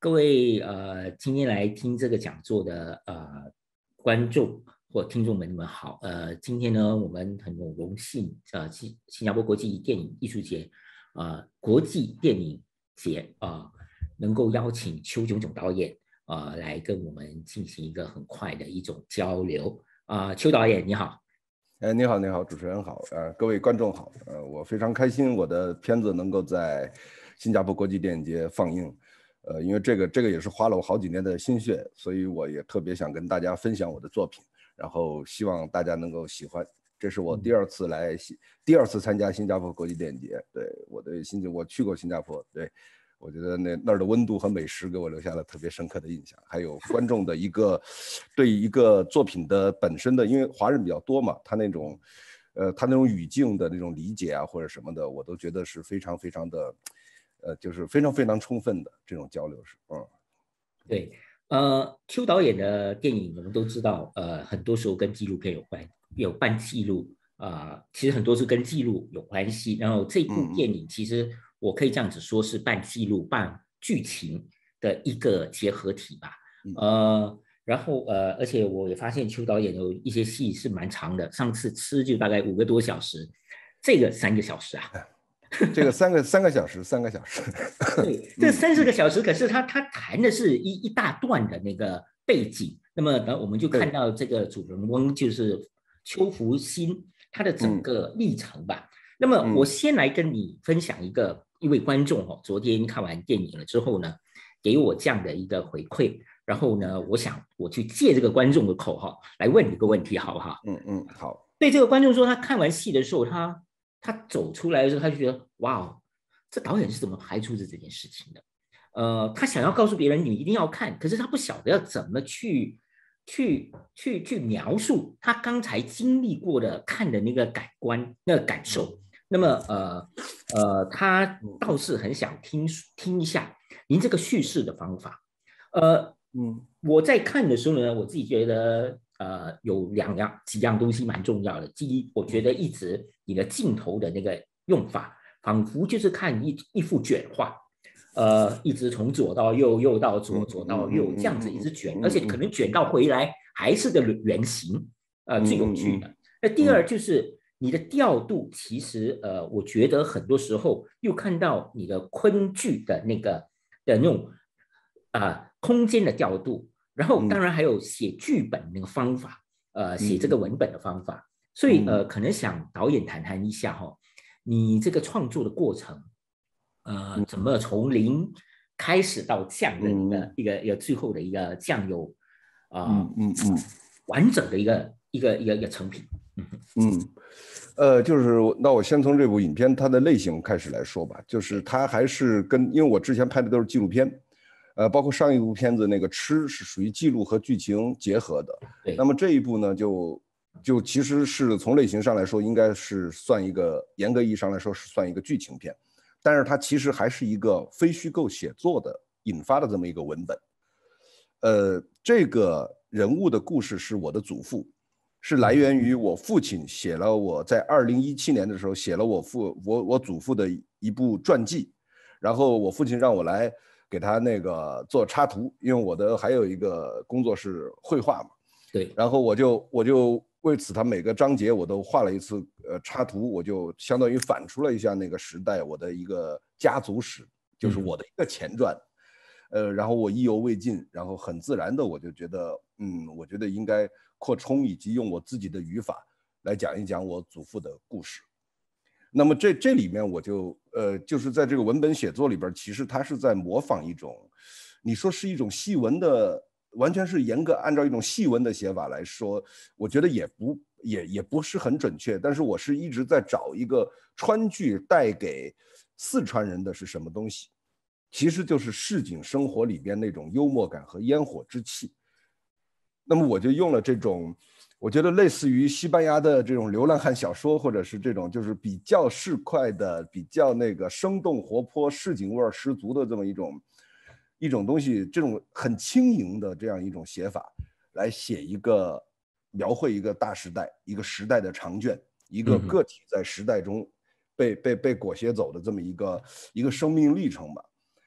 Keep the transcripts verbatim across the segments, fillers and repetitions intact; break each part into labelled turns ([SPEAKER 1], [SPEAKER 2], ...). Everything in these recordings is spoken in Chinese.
[SPEAKER 1] 各位呃，今天来听这个讲座的呃观众或听众们，你们好。呃，今天呢，我们很有荣幸，呃，新新加坡国际电影艺术节，呃，国际电影节啊、呃，能够邀请邱炯炯导演，呃，来跟我们进行一个很快的一种交流。啊、呃，邱导演你好。
[SPEAKER 2] 哎，你好，你好，主持人好，呃，各位观众好，呃，我非常开心，我的片子能够在新加坡国际电影节放映，呃，因为这个这个也是花了我好几年的心血，所以我也特别想跟大家分享我的作品，然后希望大家能够喜欢。这是我第二次来，第二次参加新加坡国际电影节，对，我对新加我去过新加坡，对。我觉得那那儿的温度和美食给我留下了特别深刻的印象，还有观众的一个对一个作品的本身的，因为华人比较多嘛，他那种，呃，他那种语境的那种理解啊或者什么的，我都觉得是非常非常的，呃，就是非常非常充分的这种交流是，嗯，
[SPEAKER 1] 对，呃，邱导演的电影我们都知道，呃，很多时候跟纪录片有关，有半记录，啊、呃，其实很多是跟记录有关系。然后这部电影其实我可以这样子说是半记录半剧情的一个结合体吧，呃，然后呃，而且我也发现邱导演有一些戏是蛮长的，上次吃就大概五个多小时，这个三个小时啊。
[SPEAKER 2] 这个三个三个小时，三个小时，
[SPEAKER 1] 对，这三十个小时，可是他他谈的是一一大段的那个背景。那么，然后我们就看到这个主人翁就是邱福兴他的整个历程吧。那么，我先来跟你分享一个一位观众哦，昨天看完电影了之后呢，给我这样的一个回馈。然后呢，我想我去借这个观众的口哈，来问你一个问题，好不好？
[SPEAKER 2] 嗯嗯，好。
[SPEAKER 1] 对这个观众说，他看完戏的时候，他他走出来的时候，他就觉得哇哦。这导演是怎么排除这件事情的？呃，他想要告诉别人你一定要看，可是他不晓得要怎么去去去去描述他刚才经历过的看的那个感官、那个感受。那么，呃呃，他倒是很想听听一下您这个叙事的方法。呃，嗯，我在看的时候呢，我自己觉得，呃，有两样几样东西蛮重要的。第一，我觉得一直你的镜头的那个用法。仿佛就是看一一幅卷画，呃，一直从左到右，右到左，左到右，这样子一直卷，而且可能卷到回来还是个圆形，呃，最有趣的。那第二就是你的调度，其实呃，我觉得很多时候又看到你的昆剧的那个的那种啊、呃、空间的调度，然后当然还有写剧本那个方法，呃，写这个文本的方法，所以呃，可能想导演谈谈一下哈、哦。你这个创作的过程，呃，怎么从零开始到这样的一个、嗯、一个一个最后的一个这样有啊、呃、嗯嗯嗯完整的一个一个一个一个成品？
[SPEAKER 2] 嗯嗯，呃，就是那我先从这部影片它的类型开始来说吧，就是它还是跟因为我之前拍的都是纪录片，呃，包括上一部片子那个吃是属于记录和剧情结合的，那么这一部呢就。就其实是从类型上来说，应该是算一个严格意义上来说是算一个剧情片，但是它其实还是一个非虚构写作的引发的这么一个文本。呃，这个人物的故事是我的祖父，是来源于我父亲写了我在二零一七年的时候写了我父我我祖父的一部传记，然后我父亲让我来给他那个做插图，因为我的还有一个工作是绘画嘛。
[SPEAKER 1] 对，
[SPEAKER 2] 然后我就我就为此，他每个章节我都画了一次呃插图，我就相当于反刍了一下那个时代我的一个家族史，就是我的一个前传，嗯、呃，然后我意犹未尽，然后很自然的我就觉得，嗯，我觉得应该扩充以及用我自己的语法来讲一讲我祖父的故事。那么这这里面我就呃，就是在这个文本写作里边，其实它是在模仿一种，你说是一种戏文的。完全是严格按照一种戏文的写法来说，我觉得也不也也不是很准确。但是我是一直在找一个川剧带给四川人的是什么东西，其实就是市井生活里边那种幽默感和烟火之气。那么我就用了这种，我觉得类似于西班牙的这种流浪汉小说，或者是这种就是比较市侩的、比较那个生动活泼、市井味十足的这么一种。一种东西，这种很轻盈的这样一种写法，来写一个描绘一个大时代，一个时代的长卷，一个个体在时代中被被被裹挟走的这么一个一个生命历程吧。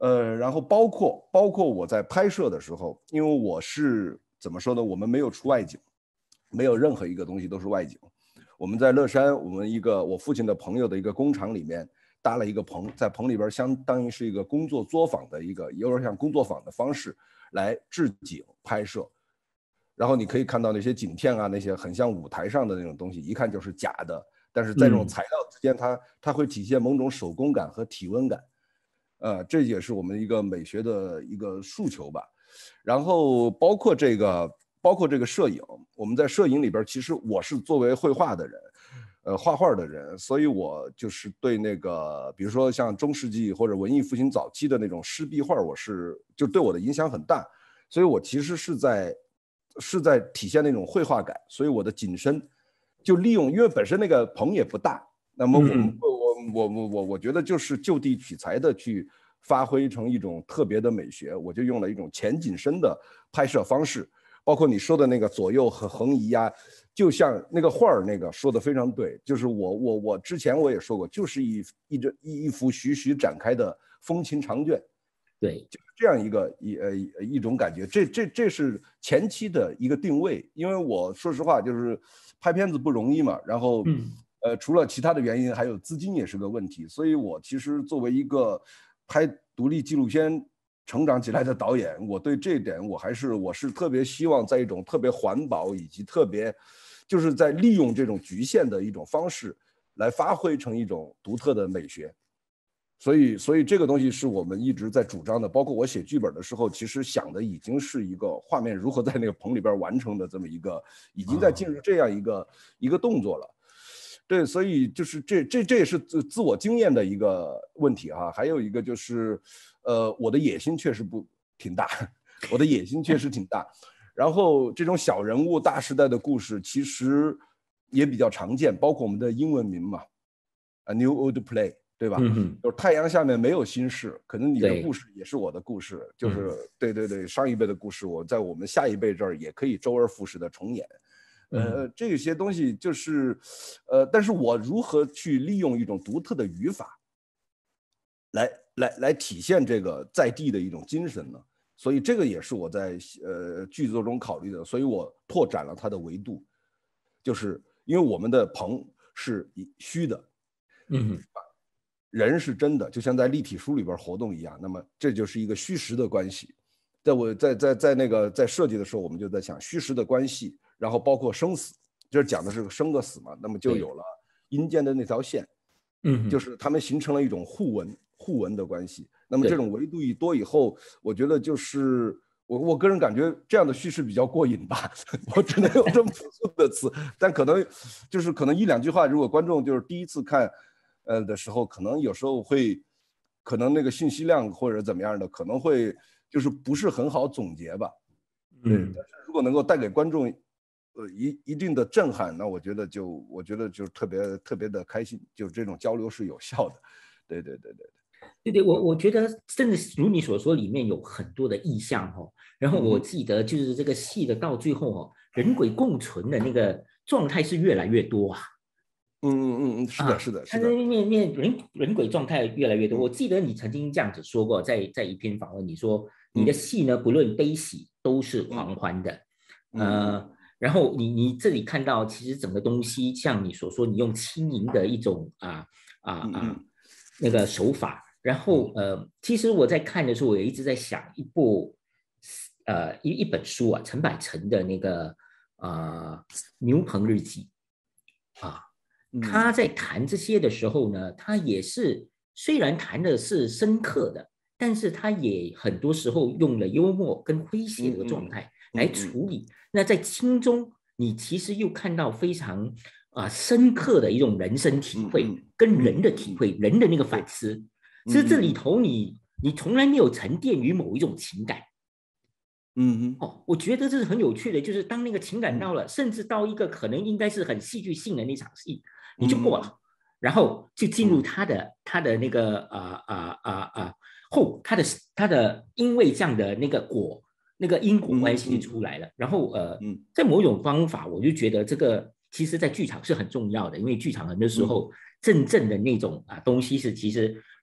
[SPEAKER 2] 呃，然后包括包括我在拍摄的时候，因为我是怎么说呢？我们没有出外景，没有任何一个东西都是外景。我们在乐山，我们一个我父亲的朋友的一个工厂里面搭了一个棚，在棚里边相当于是一个工作作坊的一个，有点像工作坊的方式来置景拍摄。然后你可以看到那些景片啊，那些很像舞台上的那种东西，一看就是假的。但是在这种材料之间，它它会体现某种手工感和体温感，呃，这也是我们一个美学的一个诉求吧。然后包括这个，包括这个摄影，我们在摄影里边，其实我是作为绘画的人，呃，画画的人，所以我就是对那个，比如说像中世纪或者文艺复兴早期的那种湿壁画，我是就对我的影响很大。所以我其实是在是在体现那种绘画感，所以我的景深就利用，因为本身那个棚也不大，那么我们、嗯、我我我我我觉得就是就地取材的去发挥成一种特别的美学，我就用了一种前景深的拍摄方式，包括你说的那个左右和横移啊，就像那个画儿那个说的非常对，就是我我我之前我也说过，就是一一一一幅徐徐展开的风情长卷。
[SPEAKER 1] 对，
[SPEAKER 2] 就是这样一个一呃一种感觉，这这这是前期的一个定位，因为我说实话就是拍片子不容易嘛，然后、嗯、呃除了其他的原因，还有资金也是个问题，所以我其实作为一个拍独立纪录片成长起来的导演，我对这一点我还是我是特别希望在一种特别环保以及特别就是在利用这种局限的一种方式来发挥成一种独特的美学。所以，所以这个东西是我们一直在主张的。包括我写剧本的时候，其实想的已经是一个画面如何在那个棚里边完成的这么一个，已经在进入这样一个、哦、一个动作了。对，所以就是这这这也是自自我经验的一个问题哈。还有一个就是，呃，我的野心确实不挺大，我的野心确实挺大。然后这种小人物大时代的故事其实也比较常见，包括我们的英文名嘛，啊 ，New Old Play。对吧？嗯、就是太阳下面没有新事，可能你的故事也是我的故事，就是对对对，上一辈的故事，我在我们下一辈这儿也可以周而复始的重演。呃，这些东西就是，呃，但是我如何去利用一种独特的语法，来来来体现这个在地的一种精神呢？所以这个也是我在呃剧作中考虑的，所以我拓展了它的维度，就是因为我们的棚是虚的，
[SPEAKER 1] 嗯。
[SPEAKER 2] 人是真的，就像在立体书里边活动一样，那么这就是一个虚实的关系。在我在在在那个在设计的时候，我们就在想虚实的关系，然后包括生死，就是讲的是生个死嘛，那么就有了阴间的那条线，
[SPEAKER 1] 嗯，
[SPEAKER 2] 就是他们形成了一种互文互文的关系。那么这种维度一多以后，我觉得就是我我个人感觉这样的叙事比较过瘾吧，我只能用这么朴素的词，但可能就是可能一两句话，如果观众就是第一次看。呃的时候，可能有时候会，可能那个信息量或者怎么样的，可能会就是不是很好总结吧。对，但是如果能够带给观众，呃一一定的震撼，那我觉得就我觉得就特别特别的开心，就这种交流是有效的。对对对对对。
[SPEAKER 1] 对对，我我觉得真的如你所说，里面有很多的意象哦。然后我记得就是这个戏的到最后哦，人鬼共存的那个状态是越来越多啊。
[SPEAKER 2] 嗯嗯嗯，是的，是的，是的。
[SPEAKER 1] 面面人人鬼状态越来越多。我记得你曾经这样子说过，在在一篇访问，你说你的戏呢，不论悲喜都是狂欢的。呃，然后你你这里看到，其实整个东西像你所说，你用轻盈的一种啊啊啊那个手法。然后呃，其实我在看的时候，我也一直在想一部呃一一本书啊，陈百成的那个啊《呃、牛棚日记》啊。他在谈这些的时候呢，他也是虽然谈的是深刻的，但是他也很多时候用了幽默跟诙谐的状态来处理。那在轻中，你其实又看到非常啊、呃、深刻的一种人生体会，跟人的体会，人的那个反思。其实这里头你你从来没有沉淀于某一种情感。
[SPEAKER 2] 嗯嗯，
[SPEAKER 1] 哦，我觉得这是很有趣的，就是当那个情感到了，甚至到一个可能应该是很戏剧性的那场戏，你就过了，嗯、然后就进入他的、嗯、他的那个啊啊啊啊后，他的他的因为这样的那个果，那个因果关系就出来了。嗯、然后呃，嗯、在某种方法，我就觉得这个其实在剧场是很重要的，因为剧场很多时候真正的那种啊东西是其实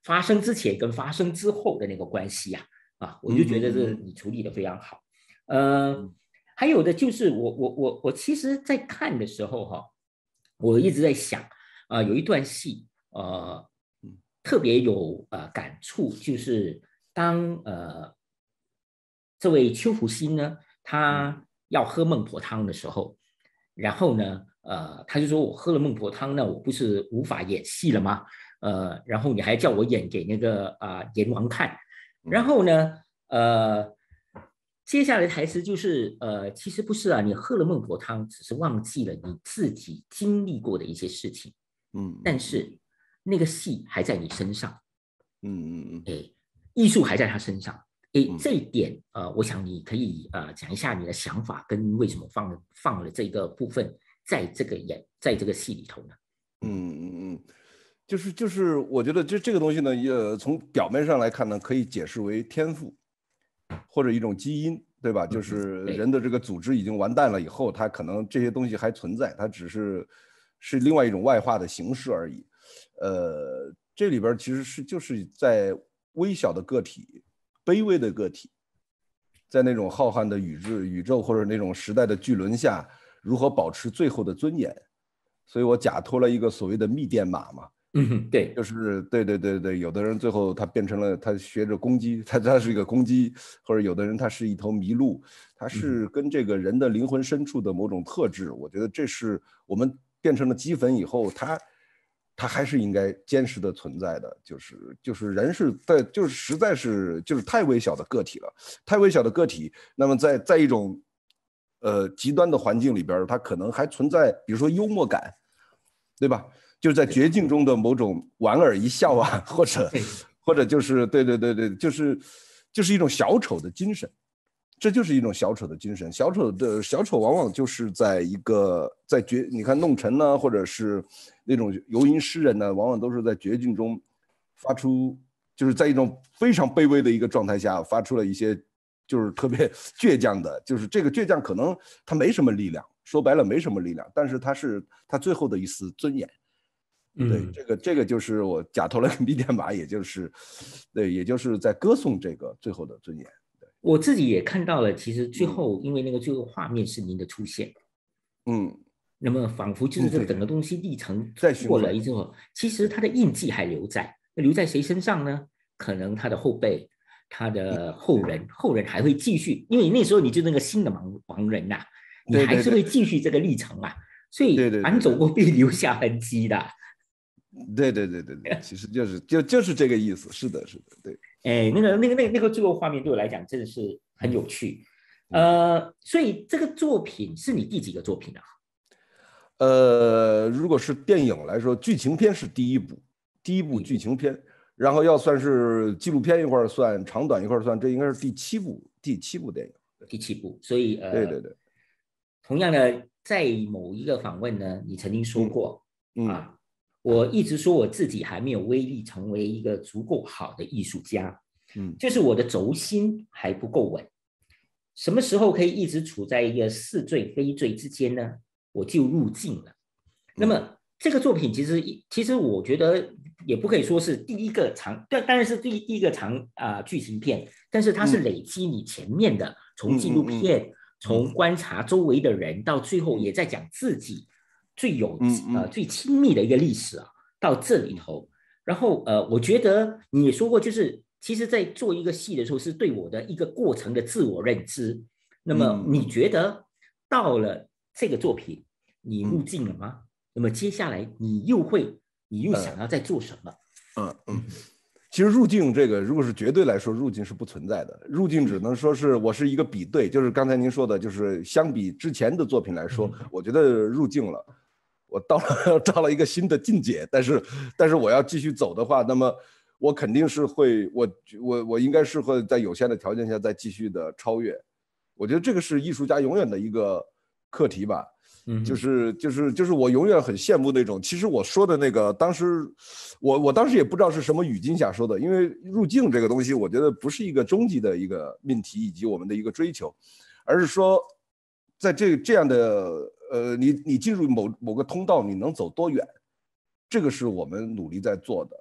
[SPEAKER 1] 发生之前跟发生之后的那个关系啊，啊，我就觉得这你处理的非常好。呃，还有的就是我我我我其实，在看的时候哈、啊，我一直在想啊、呃，有一段戏呃特别有呃感触，就是当呃这位邱福兴呢，他要喝孟婆汤的时候，然后呢，呃，他就说我喝了孟婆汤，那我不是无法演戏了吗？呃，然后你还叫我演给那个啊、呃、阎王看，然后呢，呃，接下来的台词就是呃，其实不是啊，你喝了孟婆汤，只是忘记了你自己经历过的一些事情，
[SPEAKER 2] 嗯，
[SPEAKER 1] 但是那个戏还在你身上，
[SPEAKER 2] 嗯嗯嗯，
[SPEAKER 1] 哎，艺术还在他身上。诶，
[SPEAKER 2] 嗯
[SPEAKER 1] 这一点，呃，我想你可以呃讲一下你的想法，跟为什么放了放了这个部分在这个演在这个戏里头呢？
[SPEAKER 2] 嗯嗯嗯，就是就是，我觉得这这个东西呢，也从表面上来看呢，可以解释为天赋或者一种基因，对吧？就
[SPEAKER 1] 嗯嗯，
[SPEAKER 2] 是人
[SPEAKER 1] 对，
[SPEAKER 2] 的这个组织已经完蛋了以后，它可能这些东西还存在，它只是是另外一种外化的形式而已。呃，这里边其实是就是在微小的个体、卑微的个体，在那种浩瀚的宇宙、宇宙或者那种时代的巨轮下，如何保持最后的尊严。所以我假托了一个所谓的密电码嘛，
[SPEAKER 1] 嗯对，
[SPEAKER 2] 就是对对对对，有的人最后他变成了他学着公鸡，他他是一个公鸡，或者有的人他是一头麋鹿，他是跟这个人的灵魂深处的某种特质，我觉得这是我们变成了鸡粉以后，他他还是应该坚实的存在的，就是就是人是在就是实在是就是太微小的个体了，太微小的个体，那么在在一种呃极端的环境里边，它可能还存在，比如说幽默感。对吧？就是在绝境中的某种莞尔一笑啊，或者
[SPEAKER 1] 对，
[SPEAKER 2] 或者就是对对对对，就是就是一种小丑的精神，这就是一种小丑的精神。小丑的小丑往往就是在一个在绝，你看弄臣呢，或者是那种游吟诗人呢，往往都是在绝境中发出，就是在一种非常卑微的一个状态下发出了一些就是特别倔强的，就是这个倔强可能他没什么力量。说白了没什么力量，但是他是他最后的一丝尊严。对，
[SPEAKER 1] 嗯，
[SPEAKER 2] 这个这个就是我假投了个密电码，也就是对，也就是在歌颂这个最后的尊严。
[SPEAKER 1] 我自己也看到了，其实最
[SPEAKER 2] 嗯
[SPEAKER 1] 后因为那个最后画面是您的出现，
[SPEAKER 2] 嗯
[SPEAKER 1] 那么仿佛就是
[SPEAKER 2] 嗯，
[SPEAKER 1] 这
[SPEAKER 2] 对，
[SPEAKER 1] 整个东西历程
[SPEAKER 2] 再循环。
[SPEAKER 1] 过了之后，其实
[SPEAKER 2] 对，
[SPEAKER 1] 它的印记还留在，那留在谁身上呢？可能他的后辈、他的后人，后人还会继续，因为那时候你就那个新的盲盲人呐、啊你
[SPEAKER 2] 对对对
[SPEAKER 1] 还是会继续这个历程啊。所
[SPEAKER 2] 对
[SPEAKER 1] 以
[SPEAKER 2] 对对对
[SPEAKER 1] 凡走过必留下痕迹的。
[SPEAKER 2] 对对对对对，其实就是就就是这个意思。是的，是的，对。
[SPEAKER 1] 哎，那个那个那个那个最后画面对我来讲真的是很有趣。
[SPEAKER 2] 嗯
[SPEAKER 1] 呃，所以这个作品是你第几个作品啊？
[SPEAKER 2] 呃，如果是电影来说，剧情片是第一部，第一部
[SPEAKER 1] 第一部，
[SPEAKER 2] 剧情片，然后要算是纪录片一块儿算，长短一块儿算，这应该是第七部，第七部电影。
[SPEAKER 1] 第七部。所以呃，
[SPEAKER 2] 对对对，
[SPEAKER 1] 同样的，在某一个访问呢，你曾经说
[SPEAKER 2] 嗯
[SPEAKER 1] 过
[SPEAKER 2] 嗯
[SPEAKER 1] 啊，我一直说我自己还没有威力成为一个足够好的艺术家，
[SPEAKER 2] 嗯
[SPEAKER 1] 就是我的轴心还不够稳。什么时候可以一直处在一个似醉非醉之间呢？我就入境了。那
[SPEAKER 2] 嗯
[SPEAKER 1] 么这个作品其实其实我觉得也不可以说是第一个长，当然是第第一个长啊、呃、剧情片，但是它是
[SPEAKER 2] 嗯
[SPEAKER 1] 累积你前面的，从纪录
[SPEAKER 2] 嗯嗯
[SPEAKER 1] 片，
[SPEAKER 2] 嗯
[SPEAKER 1] 从观察周围的人，到最后
[SPEAKER 2] 嗯
[SPEAKER 1] 也在讲自己最有
[SPEAKER 2] 嗯嗯
[SPEAKER 1] 呃最亲密的一个历史啊，到这里头，然后呃，我觉得你也说过，就是其实在做一个戏的时候，是对我的一个过程的自我认知。那么你
[SPEAKER 2] 嗯嗯
[SPEAKER 1] 觉得到了这个作品，你入
[SPEAKER 2] 嗯
[SPEAKER 1] 境了吗？那么接下来你又会，你又想
[SPEAKER 2] 呃
[SPEAKER 1] 要再做什么？
[SPEAKER 2] 嗯嗯，
[SPEAKER 1] 嗯
[SPEAKER 2] 其实入境这个，如果是绝对来说，入境是不存在的。入境只能说是我是一个比对，就是刚才您说的，就是相比之前的作品来说，
[SPEAKER 1] 嗯
[SPEAKER 2] 我觉得入境了，我到了到了一个新的境界。但是但是我要继续走的话，那么我肯定是会，我我我应该是会在有限的条件下再继续的超越。我觉得这个是艺术家永远的一个课题吧。就
[SPEAKER 1] 嗯
[SPEAKER 2] 是就是就是我永远很羡慕那种，其实我说的那个，当时我我当时也不知道是什么语境下说的，因为入境这个东西，我觉得不是一个终极的一个命题以及我们的一个追求，而是说，在这这样的呃，你你进入某某个通道，你能走多远，这个是我们努力在做的。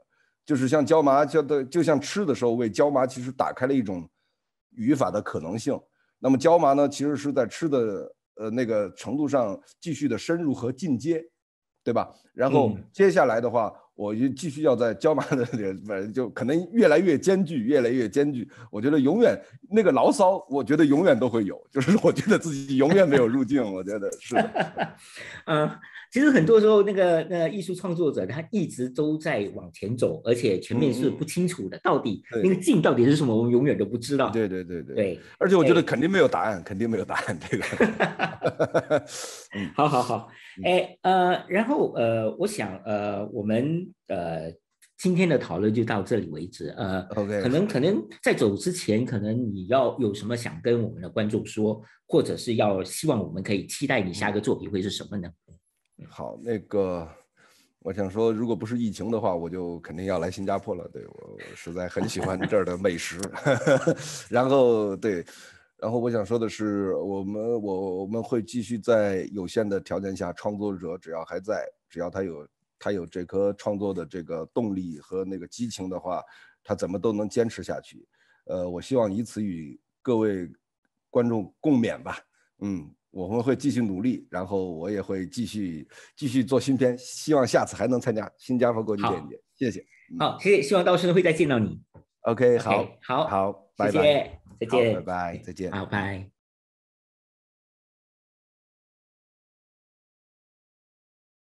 [SPEAKER 2] 就是像椒麻叫的，就像吃的时候为椒麻其实打开了一种语法的可能性。那么椒麻呢，其实是在吃的呃那个程度上继续的深入和进阶，对吧？然后接下来的话，我就继续要在椒麻的就可能越来越艰巨，越来越艰巨。我觉得永远那个牢骚，我觉得永远都会有，就是我觉得自己永远没有入境，我觉得是的。
[SPEAKER 1] 嗯，其实很多时候那个那个艺术创作者他一直都在往前走，而且前面是不清楚的，嗯嗯到底那个境到底是什么，我们永远都不知道。
[SPEAKER 2] 对对对对
[SPEAKER 1] 对，
[SPEAKER 2] 而且我觉得肯定没有答案，肯定没有答案这个。
[SPEAKER 1] 嗯，好好好，哎呃，然后呃，我想呃，我们呃今天的讨论就到这里为止。呃，
[SPEAKER 2] OK，
[SPEAKER 1] 可能可能在走之前，可能你要有什么想跟我们的观众说，或者是要希望我们可以期待你下一个作品会是什么呢？
[SPEAKER 2] 好，那个我想说，如果不是疫情的话，我就肯定要来新加坡了。对，我我实在很喜欢这儿的美食。然后对，然后我想说的是，我们我我们会继续在有限的条件下，创作者只要还在，只要他有他有这颗创作的这个动力和那个激情的话，他怎么都能坚持下去。呃，我希望以此与各位观众共勉吧。嗯。我们会继续努力，然后我也会继续继续做新片，希望下次还能参加新加坡国际电影节。谢谢。
[SPEAKER 1] 好，谢谢，希望到时候会再见到你。
[SPEAKER 2] OK， 好，
[SPEAKER 1] OK，好，
[SPEAKER 2] 好，
[SPEAKER 1] 谢
[SPEAKER 2] 拜拜。
[SPEAKER 1] 谢，再
[SPEAKER 2] 好，拜
[SPEAKER 1] 见。
[SPEAKER 2] 拜，再见。
[SPEAKER 1] 好，拜。